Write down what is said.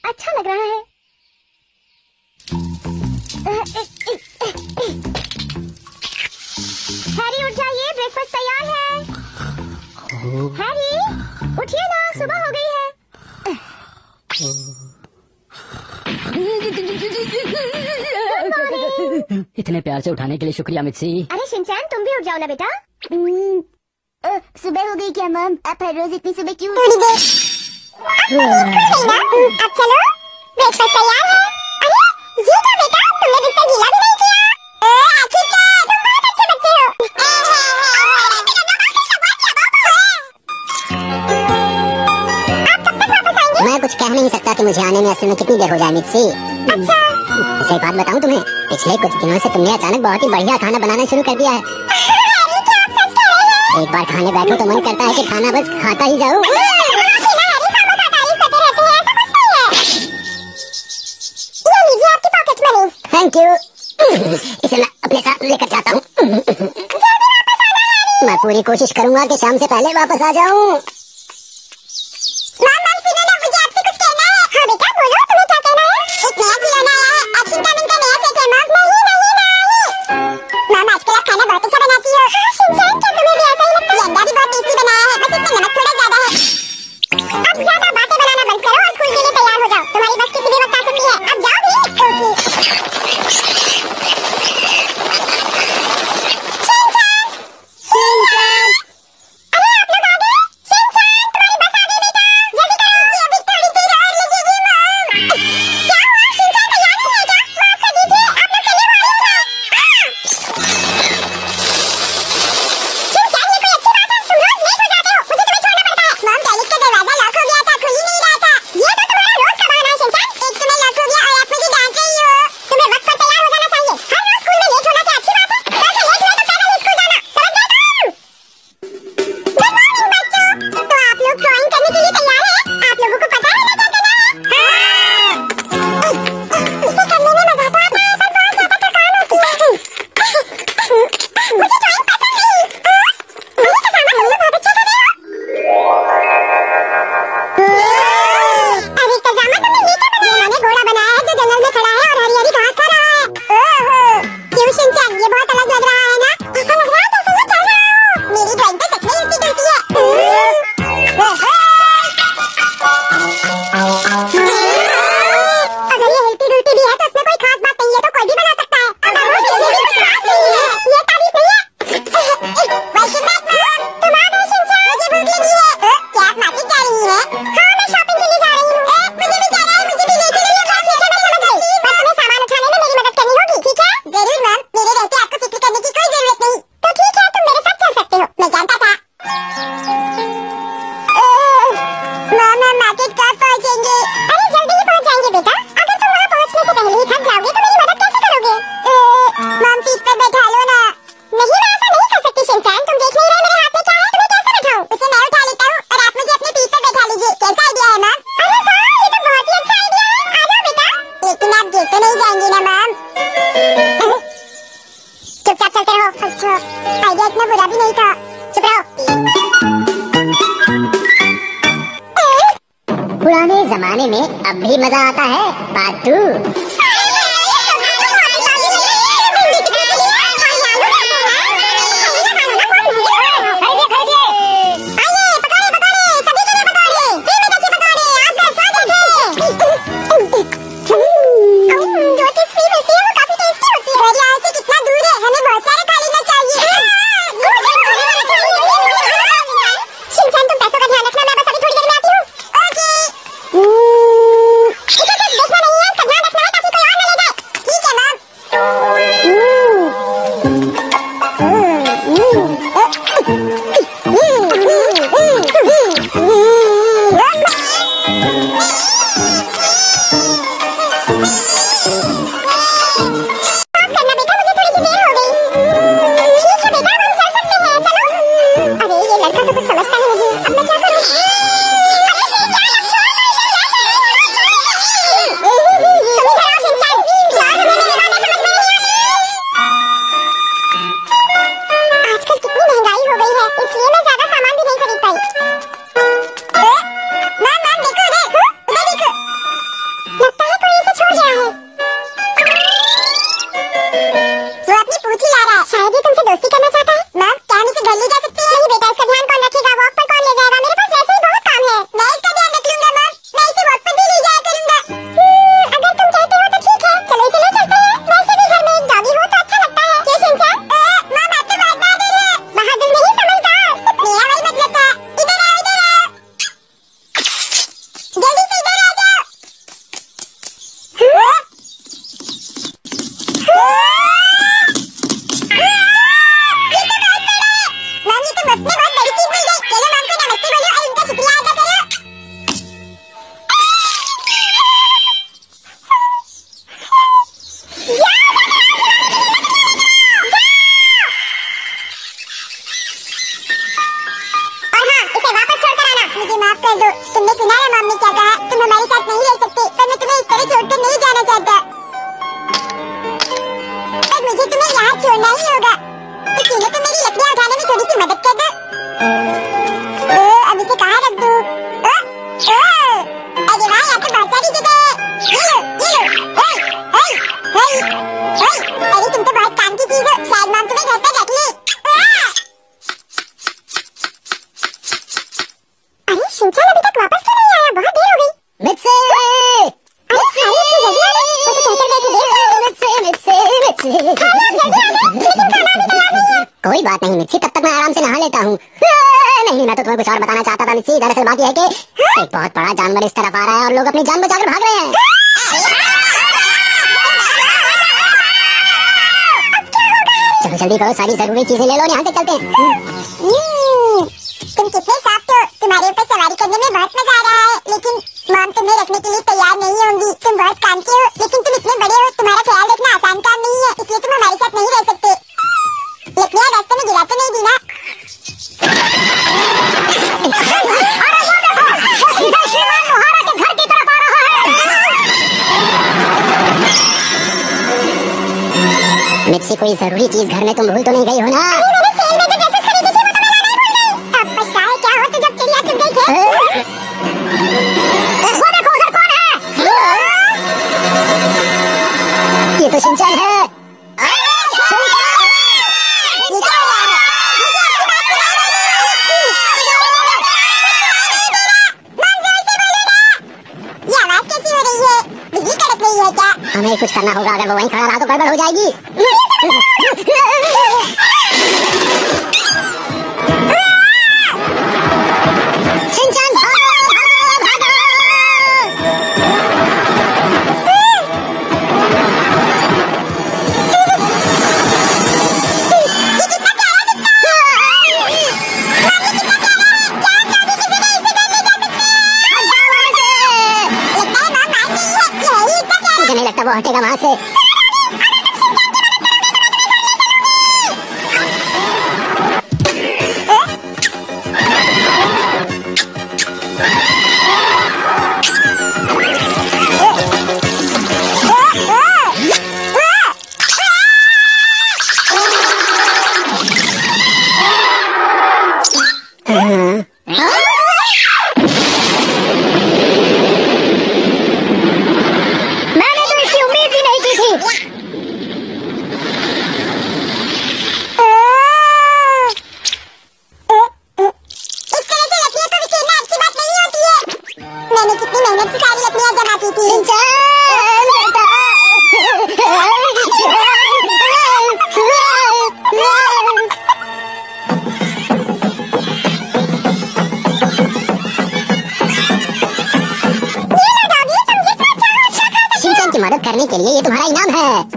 अच्छा लग रहा है। हैरी उठ जाइए, ब्रेकफास्ट तैयार है। हैरी उठिए ना, सुबह हो गई है। इतने प्यार से उठाने के लिए शुक्रिया मित्सी। अरे शिनचैन तुम भी उठ जाओ ना बेटा। सुबह हो गई क्या मैम? आप हर रोज इतनी सुबह क्यों? थोड़ी देर। अब चलो, ब्रेकफास्ट तैयार है। अरे ये क्या बेटा, तुमने बिस्तर गीला भी नहीं किया। आखिर क्या, तुम बहुत अच्छे बच्चे हो। आप कब तक वापस आएंगे? मैं कुछ कह नहीं सकता कि मुझे आने में असल में कितनी देर हो जाए मित्सी। अच्छा। वैसे एक बात बताऊं तुम्हें, पिछले कुछ दिनों से तुमने अचानक बहुत ही बढ़िया खाना बनाना शुरू कर दिया है। एक बार खाने बैठो तो मन करता है कि खाना बस खाता ही जाऊं। Thank you. इसे मैं अपने साथ लेकर जाता हूँ। मैं पूरी कोशिश करूंगा कि शाम से पहले वापस आ जाऊं। मुझे आपसे कुछ कहना है। हाँ बेटा बोलो, तुम्हें क्या कहना है? एक नया खिलौना आया है, एक्शन टाइमिंग का नया सेट है मैम। मैम आजकल आप खाना बहुत अच्छा बनाती हो। हाँ शिनचैन, क्या तुम्हें भी ऐसा ही लगता है? ये अंडा भी बहुत टेस्टी बनाया है, बस इसमें नमक थोड़ा ज्यादा है। अब ज्यादा बातें बनाना बंद करो और स्कूल के लिए तैयार हो जाओ। तुम्हारी बस किसी भी वक्त आ सकती है। अब जाओ भी। ओके। पुराने जमाने में अब भी मजा आता है, पार्ट 2। मुझे माफ कर दो। तुमने सुना ना मम्मी क्या कहा? तुम हमारे साथ नहीं रह सकते, पर मैं तुम्हें इस तरह छोड़कर नहीं जाना चाहता। पर मुझे तुम्हें यहाँ छोड़ना ही होगा। तो क्यों ना तुम मेरी लकड़ियाँ उठाने में थोड़ी सी मदद कर दो। अब इसे कहाँ रख दूँ? अरे वाह, यहाँ तो बहुत सारी जगह है। ये लो, ये लो। अरे तुम तो बहुत काम की चीज हो, शायद मॉम तुम्हें घर पर रख ले। अरे शिनचैन अभी तक वापस क्यों नहीं आया? बहुत देर हो गई। मित्से अरे सारी इतनी जल्दी आ गई? वो तो कहकर गए थे मित्से कोई बात नहीं मिर्ची, तब तक मैं आराम से नहा लेता हूँ। नहीं, मैं तो तुम्हें कुछ और बताना चाहता था मिर्ची। दरअसल बात यह है कि एक बहुत बड़ा जानवर इस तरफ आ रहा है और लोग अपनी जान बचाकर भाग रहे हैं। चलो जल्दी करो, सारी जरूरी चीजें ले लो, यहाँ से चलते हैं। तुम कितने सॉफ्ट हो, तुम्हारे ऊपर सवारी करने में बहुत मजा आ रहा है। लेकिन मॉम तुम्हें रखने के लिए तैयार नहीं होंगी। तुम बहुत काम के हो, लेकिन तुम इतने बड़े हो, तुम्हारा ख्याल रखना आसान काम नहीं है, इसलिए तुम हमारे साथ नहीं रह सकते। लकड़ियाँ रास्ते में गिरा तो नहीं दी ना? मिर्ची, कोई जरूरी चीज घर में तुम भूल तो नहीं गई हो ना? मैंने सेल में जो ड्रेसेस खरीदी थी वो तो मैं लाना ही भूल गई। अब पछताए क्या हो तो जब चिड़िया चुग गई थे। वो देखो, उधर कौन है? ये तो शिनचैन है। हमें कुछ करना होगा, अगर वो वहीं खड़ा रहा तो गड़बड़ हो जाएगी। शिनचैन भागो, भागो, मुझे नहीं लगता वो हटेगा वहाँ से। मदद करने के लिए ये तुम्हारा इनाम है।